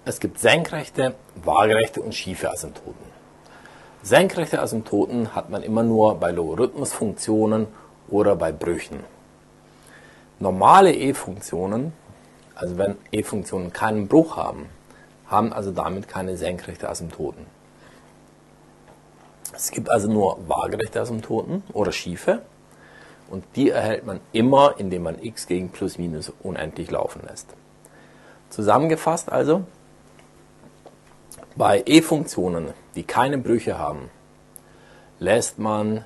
Es gibt senkrechte, waagerechte und schiefe Asymptoten. Senkrechte Asymptoten hat man immer nur bei Logarithmusfunktionen oder bei Brüchen. Normale e-Funktionen, also wenn e-Funktionen keinen Bruch haben, haben also damit keine senkrechte Asymptoten. Es gibt also nur waagerechte Asymptoten oder schiefe und die erhält man immer, indem man x gegen plus minus unendlich laufen lässt. Zusammengefasst also, bei e-Funktionen, die keine Brüche haben, lässt man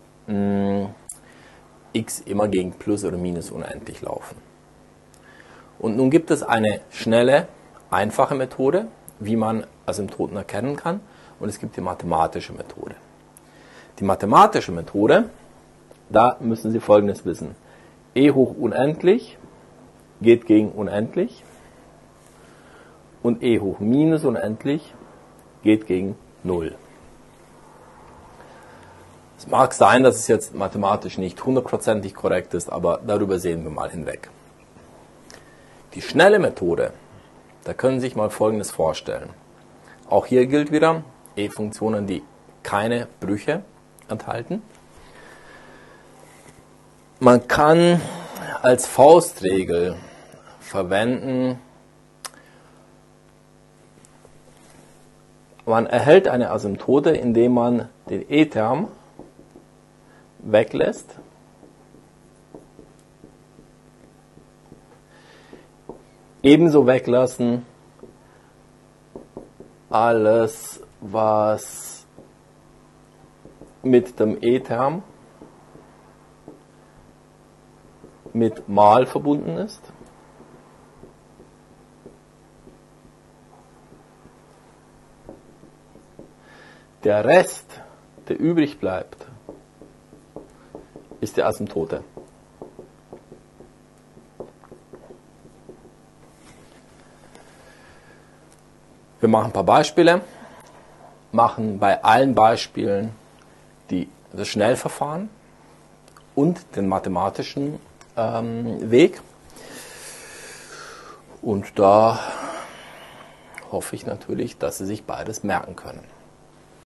x immer gegen plus oder minus unendlich laufen. Und nun gibt es eine schnelle, einfache Methode, wie man Asymptoten erkennen kann, und es gibt die mathematische Methode. Die mathematische Methode, da müssen Sie Folgendes wissen. E hoch unendlich geht gegen unendlich und e hoch minus unendlich geht gegen 0. Es mag sein, dass es jetzt mathematisch nicht hundertprozentig korrekt ist, aber darüber sehen wir mal hinweg. Die schnelle Methode, da können Sie sich mal Folgendes vorstellen. Auch hier gilt wieder, e-Funktionen, die keine Brüche enthalten. Man kann als Faustregel verwenden, man erhält eine Asymptote, indem man den e-Term weglässt. Ebenso weglassen alles, was mit dem e-Term mit mal verbunden ist. Der Rest, der übrig bleibt, ist die Asymptote. Wir machen ein paar Beispiele, machen bei allen Beispielen das Schnellverfahren und den mathematischen Weg. Und da hoffe ich natürlich, dass Sie sich beides merken können.